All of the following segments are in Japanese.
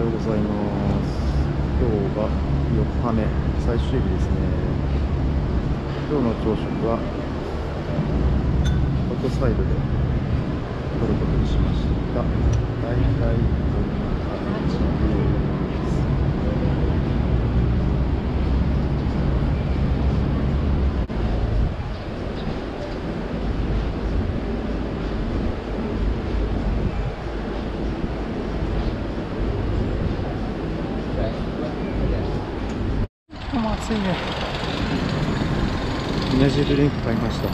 ようございます。今日が4日目、最終日ですね。今日の朝食はホットサイドで取ることにしました。だいたいこんな感じです。もう暑いね。エナジードリンク買いました。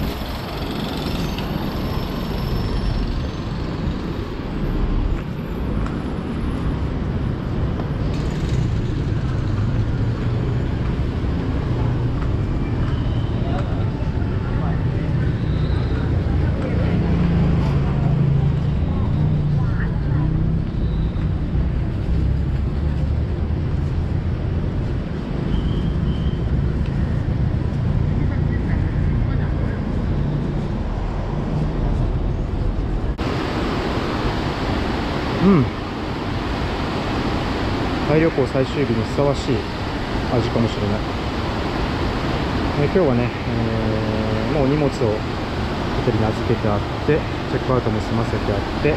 タイ旅行最終日にふさわしい味かもしれない。今日はね、もう荷物をホテルに預けてあって、チェックアウトも済ませてあって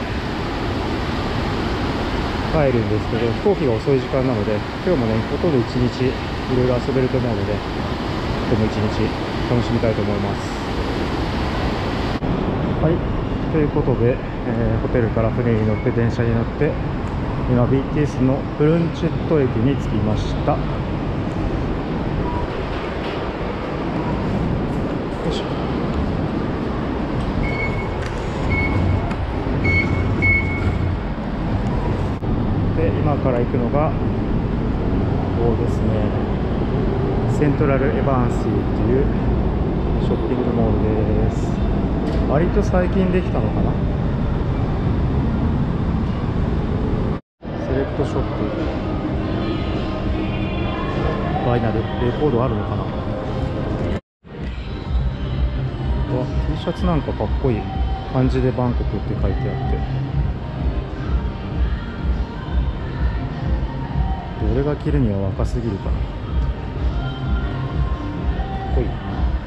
帰るんですけど、飛行機が遅い時間なので、今日もね、ほとんど一日いろいろ遊べると思うので、今日も一日楽しみたいと思います。はい、ということで、ホテルから船に乗って電車に乗って今 BTS のプルンチェット駅に着きました。よいしょ。で、今から行くのがここですね、セントラルエバンシーっていうショッピングモールです。割と最近できたのかな。セレクトショップ、バイナル、レコードあるのかな。T シャツなんかかっこいい。漢字でバンコクって書いてあって、俺が着るには若すぎるかな。かっこいい。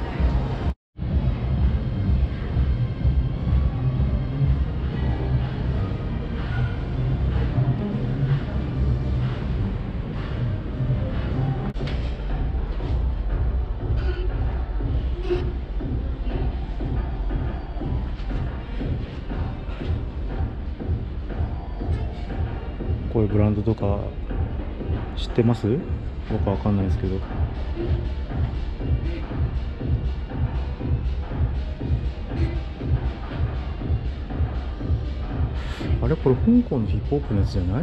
こういうブランドとか知ってます？僕は分かんないですけど。あれこれ香港のヒップホップのやつじゃない？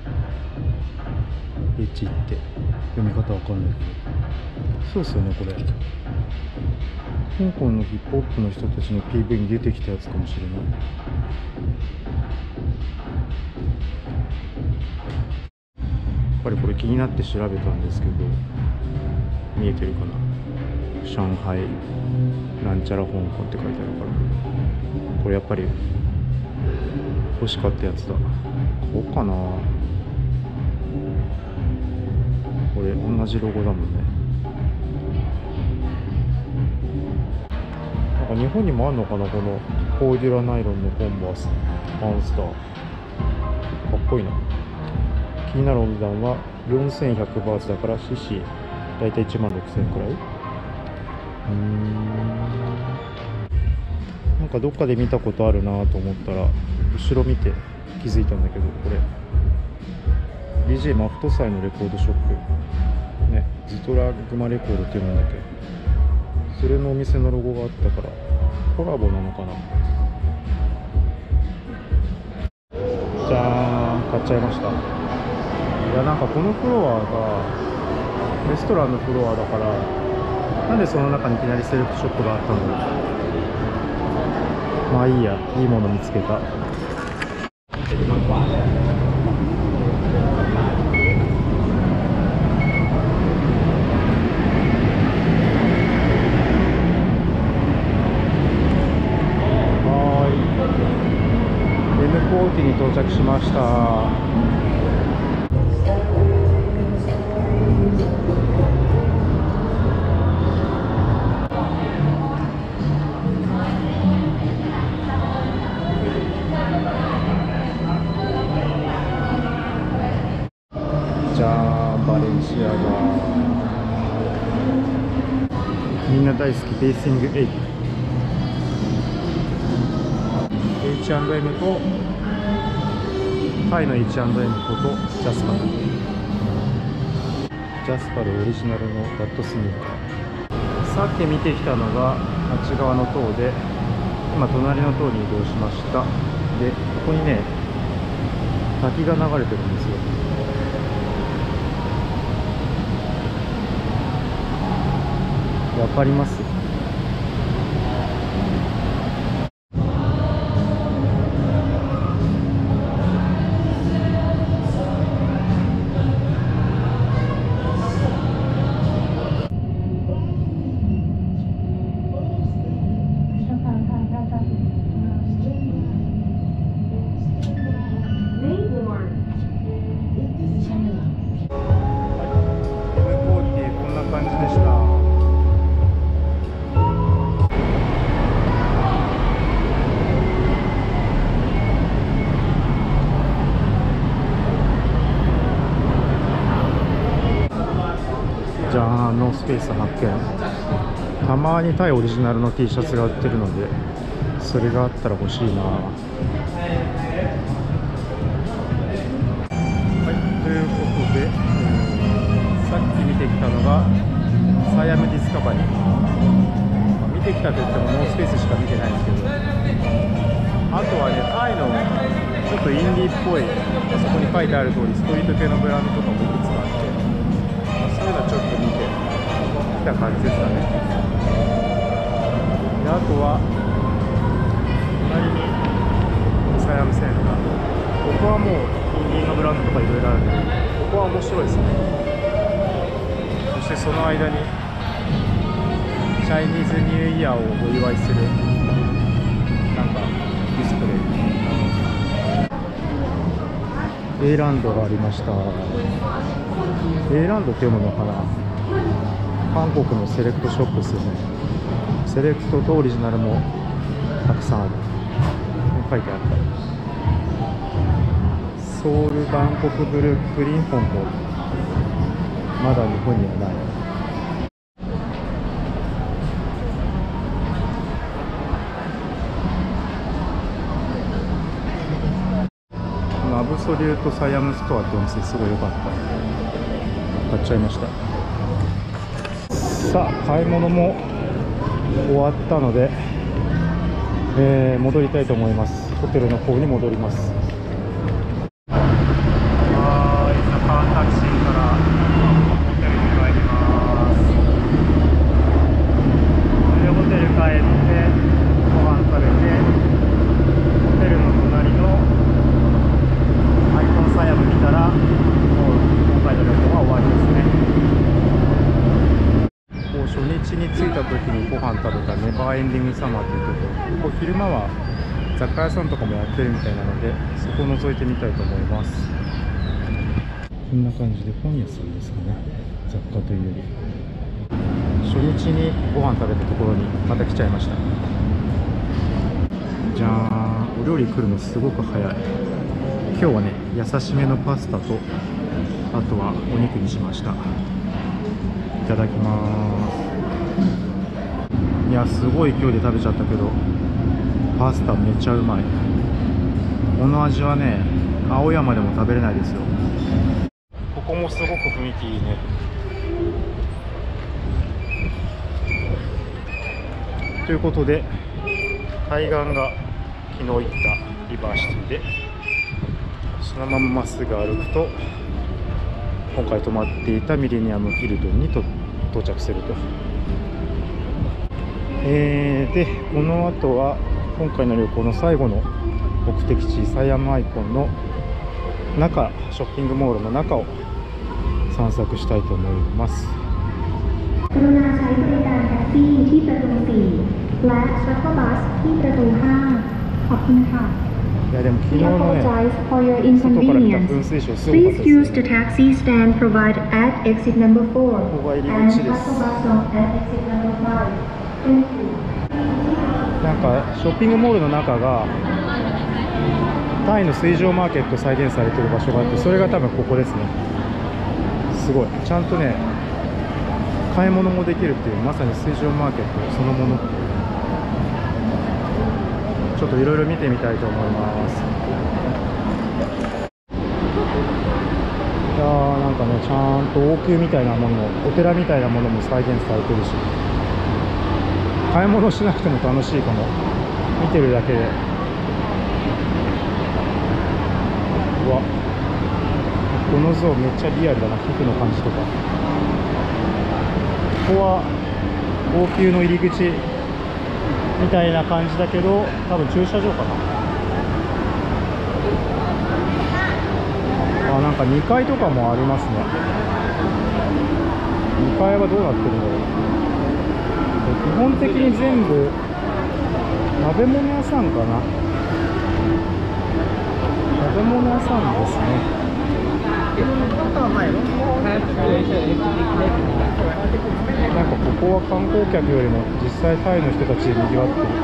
エチって読み方わかんないけど、そうですよね。これ香港のヒップホップの人たちの PV に出てきたやつかもしれない。やっぱりこれ気になって調べたんですけど、見えてるかな。上海なんちゃら香港って書いてあるから、これやっぱり欲しかったやつだ。買おうかな。これ同じロゴだもんね。なんか日本にもあるのかな、このコーデュラナイロンのコンバースマンスター。かっこいいな。気になるお値段は4100バーツだから CC だいたい16000円くらい。なんかどっかで見たことあるなと思ったら、後ろ見て気づいたんだけど、これ DJ マフトサイのレコードショップね、ズトラグマレコードっていうんだっけ、それのお店のロゴがあったからコラボなのかな。じゃーん、買っちゃいました。いや、なんかこのフロアがレストランのフロアだから、なんでその中にいきなりセレクトショップがあったんだろう。まあいいや、いいもの見つけた。M40に到着しました。 バレンシアガ、みんな大好きベーシングエイグ、 H&M とタイの H&M ことジャスパル、ジャスパルオリジナルのダットスニーカー。さっき見てきたのがあっち側の塔で、今隣の塔に移動しました。でここにね滝が流れてるんですよ。わかります？じゃあノースペース発見。たまにタイオリジナルの T シャツが売ってるので、それがあったら欲しいな。はい、ということで、さっき見てきたのがサイアムディスカバリー、見てきたといってもノースペースしか見てないんですけど、あとはねタイのちょっとインディーっぽい、そこに書いてある通りストリート系のブランドとかもいくつかあって、そういうのはちょっと見てきた感じですかね。であとは隣にサイアムセンター、ここはもうインディーのブランドとかいろいろあるんで、ここは面白いですね。そしてその間にチャイニーズニューイヤーをお祝いするなんかディスプレイ、Aランドがありました。Aランドって読むのかな。韓国のセレクトショップですよね。セレクトとオリジナルもたくさんある。書いてあった。ソウル、バンコク、ブルックリン、香港、まだ日本にはない。アブソリュートサイアムストアってお店すごい良かった。買っちゃいました。さあ買い物も終わったので、戻りたいと思います。ホテルの方に戻ります。はい、ザカーンタクシーからホテルに帰ります。でホテル帰ってご飯食べて、ホテルの隣のアイコンサイアム見たら、もう今回の旅行は終わりですね。初日に着いた時にご飯食べたネバーエンディングサマーというところ、ここ昼間は雑貨屋さんとかもやってるみたいなので、そこを覗いてみたいと思います。こんな感じで本屋さんですかね、雑貨というより。初日にご飯食べたところにまた来ちゃいました。じゃーん、お料理来るのすごく早い。今日はね優しめのパスタと、あとはお肉にしました。いただきます。いやすごい勢いで食べちゃったけど、パスタめっちゃうまい。この味はね青山でも食べれないですよ。ここもすごく雰囲気いいね。ということで海岸が昨日行ったリバーシティで、そのまままっすぐ歩くと今回泊まっていたミレニアムヒルトンに到着すると。でこの後は今回の旅行の最後の目的地サイアムアイコンの中、ショッピングモールの中を散策したいと思います。 กรุณาใช้บริการแท็กซี่ที่ประตู4และชัตเทิลบัสที่ประตู5ขอบคุณค่ะ。 いやでも昨日 We のね apologize for your 外から来た inconvenience. 噴水ショーすごかった Please です use ね。 the taxi stand provided at exit number 4 ここが入り and 口で shuttle す。 bus stop at exit number 5. Thank you. なんかショッピングモールの中がタイの水上マーケット再現されている場所があって、それが多分ここですね。 すごいちゃんとね買い物もできるっていう、まさに水上マーケットそのもの。ちょっといろいろ見てみたいと思います。いやー、なんかね、ちゃんと王宮みたいなものも、お寺みたいなものも再現されてるし、買い物しなくても楽しいかも、見てるだけで。うわ、この像めっちゃリアルだな、皮膚の感じとか。ここは王宮の入り口みたいな感じだけど、多分駐車場かな。あ、なんか2階とかもありますね。2階はどうなってるんだろう。基本的に全部食べ物屋さんかな。食べ物屋さんですね。なんかここは観光客よりも実際タイの人たちで賑わってる。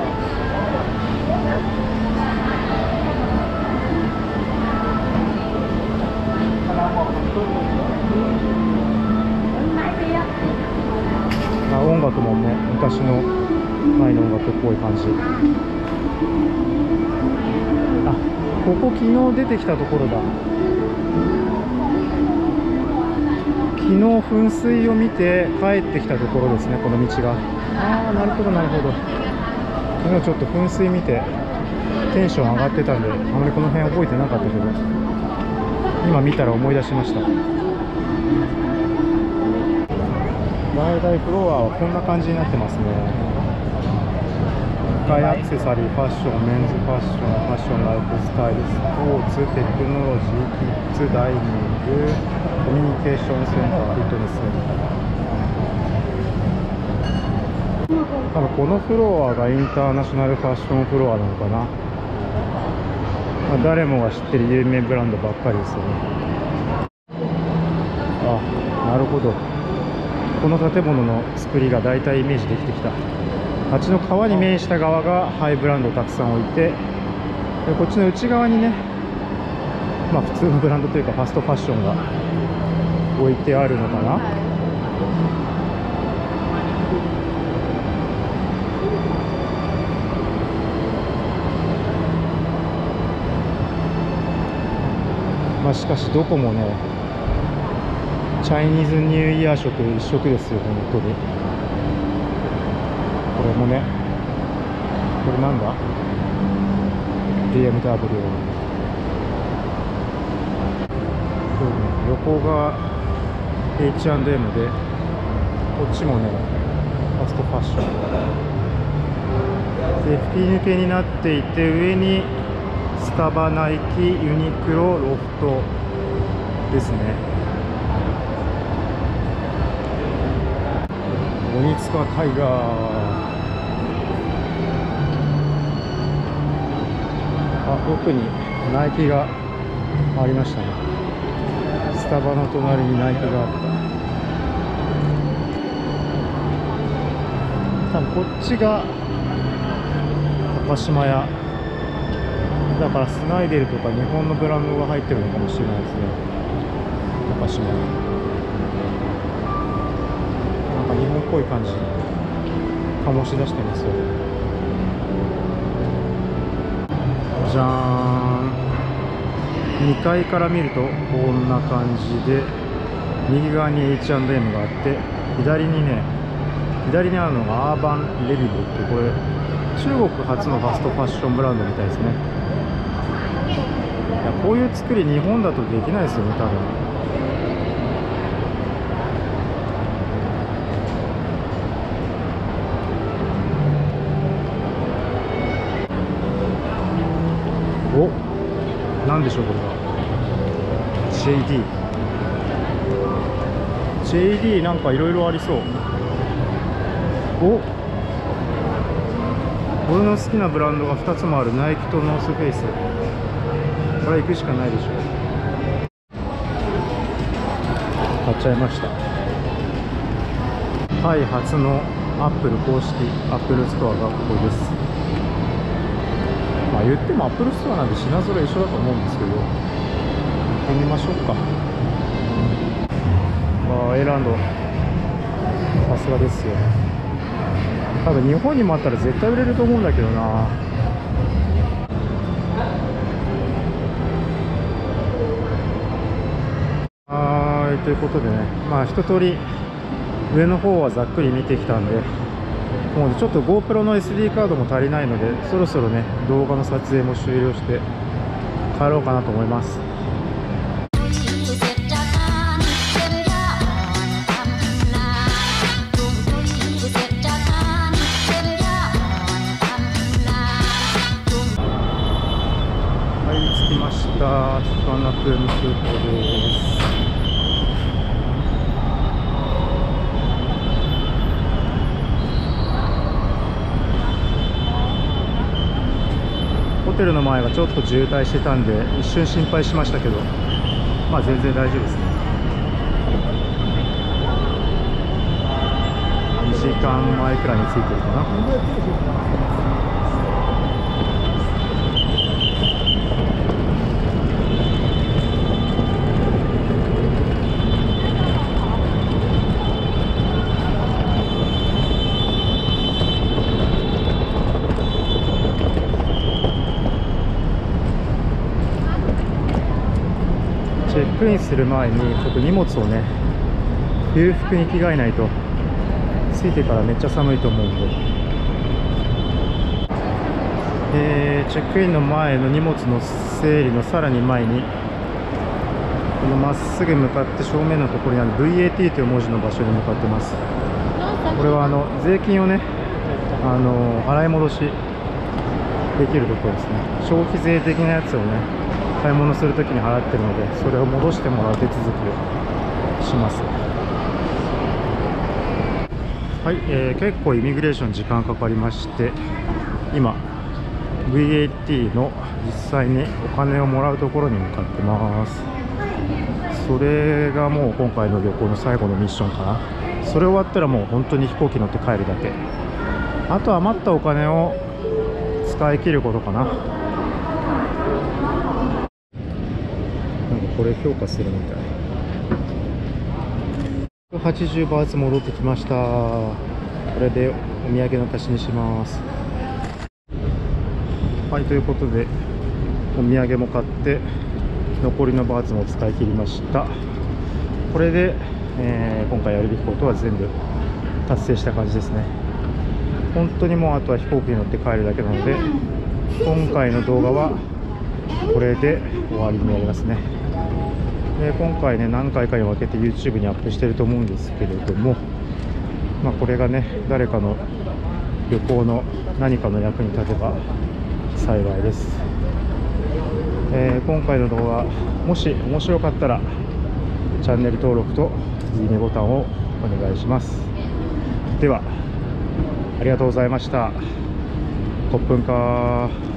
あ、音楽もね、昔のタイの音楽っぽい感じ。あ、ここ昨日出てきたところだ。昨日噴水を見て帰ってきたところですね、この道が。ああ、なるほどなるほど。昨日ちょっと噴水見てテンション上がってたんで、あまりこの辺覚えてなかったけど、今見たら思い出しました。大々フロアはこんな感じになってますね。1階アクセサリー、ファッション、メンズファッション、ファッション、ライフスタイル、スポーツ、テクノロジー、キッズ、ダイニング、コミュニケーションセンター、フィットネスセンター。多分このフロアがインターナショナルファッションフロアなのかな。まあ、誰もが知ってる有名ブランドばっかりですよね。あ、なるほど。この建物の作りが大体イメージできてきた。あっちの川に面した側がハイブランドをたくさん置いて、でこっちの内側にね、まあ普通のブランドというかファストファッションが置いてあるのかな。まあしかしどこもね、チャイニーズニューイヤー色一色ですよ、本当に。これもね、これなんだ BMW。 横が H&M で、こっちもねファストファッションで吹き抜けになっていて、上にスタバ、ナイキ、ユニクロ、ロフトですね。鬼塚タイガー。あ、奥にナイキがありましたね。スタバの隣にナイキがあった。多分こっちが高島屋だから、スナイデルとか日本のブランドが入ってるのかもしれないですね、高島屋。なんか日本っぽい感じ醸し出してますよ。じゃーん。2階から見るとこんな感じで、右側に H&M があって、左にあるのがアーバンレビブって、これ中国初のファストファッションブランドみたいですね。いや、こういう作り日本だとできないですよね、多分。お、なんでしょうこれは。 JD なんかいろいろありそう。お、俺の好きなブランドが2つもある。ナイキとノースフェイス。これは行くしかないでしょう。買っちゃいました。タイ初のアップル公式アップルストアがここです。まあ言ってもアップルストアなんで品揃え一緒だと思うんですけど、行ってみましょうか。 あ、エランド、さすがですよ。多分日本にもあったら絶対売れると思うんだけどな。ということでね、まあ一通り上の方はざっくり見てきたんで、もうちょっと GoPro の SD カードも足りないので、そろそろね動画の撮影も終了して帰ろうかなと思います。はい、着きました。スカナプーム空港です。ホテルの前がちょっと渋滞してたんで一瞬心配しましたけど、まあ全然大丈夫ですね。2時間前くらいに着いてるかな。チェックインする前にちょっと荷物をね、冬服に着替えないと着いてからめっちゃ寒いと思うんで、チェックインの前の荷物の整理のさらに前に、このまっすぐ向かって正面のところにある VAT という文字の場所に向かってます。これは税金をね、払い戻しできるところですね。消費税的なやつをね買い物するときに払ってるので、それを戻してもらう手続きをします。はい、結構イミグレーション時間かかりまして、今 VAT の実際にお金をもらうところに向かってます。それがもう今回の旅行の最後のミッションかな。それ終わったらもう本当に飛行機乗って帰るだけ。あと余ったお金を使い切ることかな。これ評価するみたい。80バーツ戻ってきました。これでお土産の足しにします。はい、ということでお土産も買って残りのバーツも使い切りました。これで、今回やるべきことは全部達成した感じですね。本当にもうあとは飛行機に乗って帰るだけなので、今回の動画はこれで終わりになりますね。今回ね何回かに分けて YouTube にアップしてると思うんですけれども、まあ、これがね誰かの旅行の何かの役に立てば幸いです。今回の動画もし面白かったらチャンネル登録といいねボタンをお願いします。ではありがとうございました。コップンカー。